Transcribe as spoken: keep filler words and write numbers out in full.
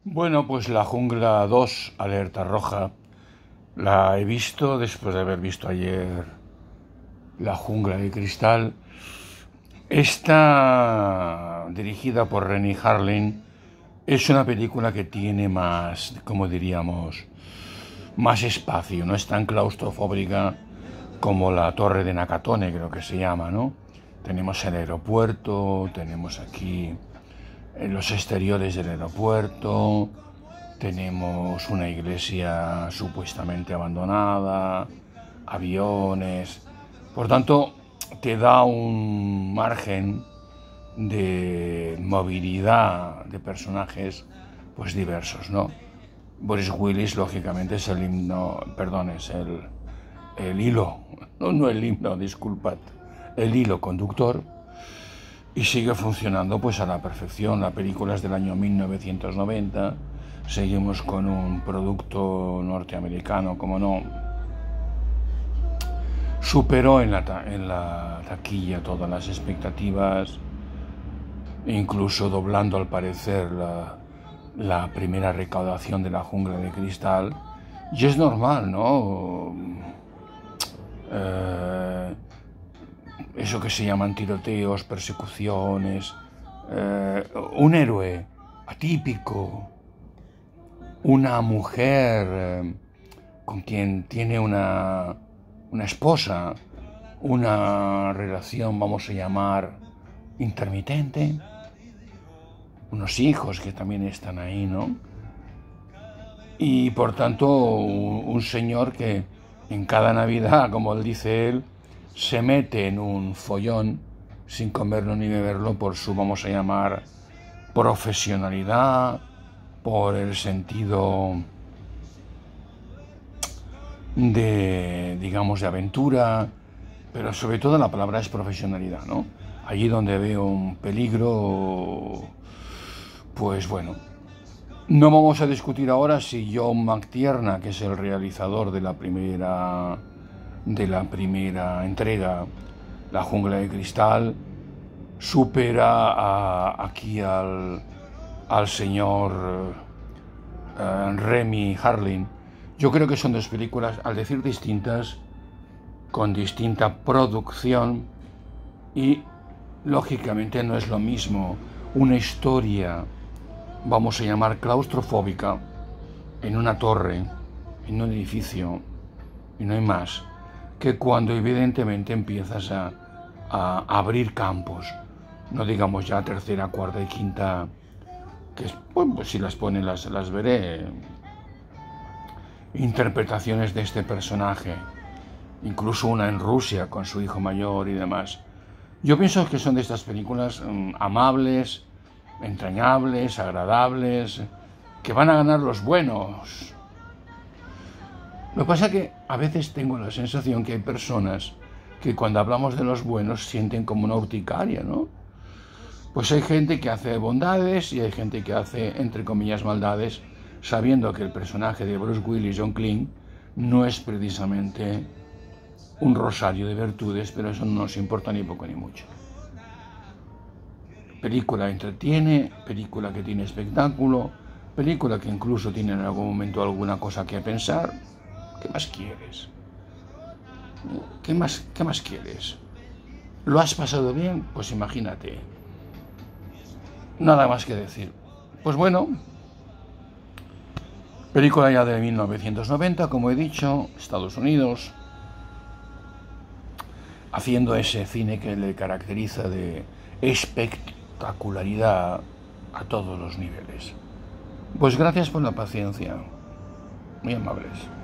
Bueno, pues La Jungla dos, Alerta Roja, la he visto después de haber visto ayer La Jungla de Cristal. Esta, dirigida por Renny Harlin, es una película que tiene más, como diríamos, más espacio, no es tan claustrofóbica como la Torre de Nakatone, creo que se llama, ¿no? Tenemos el aeropuerto, tenemos aquí en los exteriores del aeropuerto, tenemos una iglesia supuestamente abandonada, aviones. Por tanto, te da un margen de movilidad de personajes pues diversos, ¿no? Boris Willis, lógicamente, es el himno, perdón, es el, el hilo, no, no el himno, disculpad, el hilo conductor, y sigue funcionando pues a la perfección. La película es del año mil novecientos noventa, seguimos con un producto norteamericano, como no. Superó en la, en la taquilla todas las expectativas, incluso doblando al parecer la, la primera recaudación de La Jungla de Cristal. Y es normal, ¿no? Eh, eso que se llaman tiroteos, persecuciones, eh, un héroe atípico, una mujer eh, con quien tiene una, una esposa, una relación, vamos a llamar, intermitente, unos hijos que también están ahí, ¿no? Y por tanto, un, un señor que en cada Navidad, como él dice él, se mete en un follón sin comerlo ni beberlo por su, vamos a llamar, profesionalidad, por el sentido de, digamos, de aventura, pero sobre todo la palabra es profesionalidad, ¿no? Allí donde veo un peligro, pues bueno. No vamos a discutir ahora si John McTiernan, que es el realizador de la primera de la primera entrega, La Jungla de Cristal, supera a, aquí al, al señor uh, Renny Harlin. Yo creo que son dos películas, al decir distintas, con distinta producción, y lógicamente no es lo mismo una historia, vamos a llamar claustrofóbica, en una torre, en un edificio, y no hay más, que cuando evidentemente empiezas a, a abrir campos, no digamos ya tercera, cuarta y quinta, que bueno, pues si las ponen las, las veré, interpretaciones de este personaje, incluso una en Rusia con su hijo mayor y demás. Yo pienso que son de estas películas um, amables, entrañables, agradables, que van a ganar los buenos. Lo que pasa es que a veces tengo la sensación que hay personas que cuando hablamos de los buenos sienten como una urticaria, ¿no? Pues hay gente que hace bondades y hay gente que hace, entre comillas, maldades, sabiendo que el personaje de Bruce Willis, John Kling, no es precisamente un rosario de virtudes, pero eso no nos importa ni poco ni mucho. Película entretiene, película que tiene espectáculo, película que incluso tiene en algún momento alguna cosa que pensar. ¿Qué más quieres? ¿Qué más, qué más quieres? ¿Lo has pasado bien? Pues imagínate. Nada más que decir. Pues bueno, película ya de mil novecientos noventa, como he dicho, Estados Unidos, haciendo ese cine que le caracteriza de espectacularidad a todos los niveles. Pues gracias por la paciencia. Muy amables.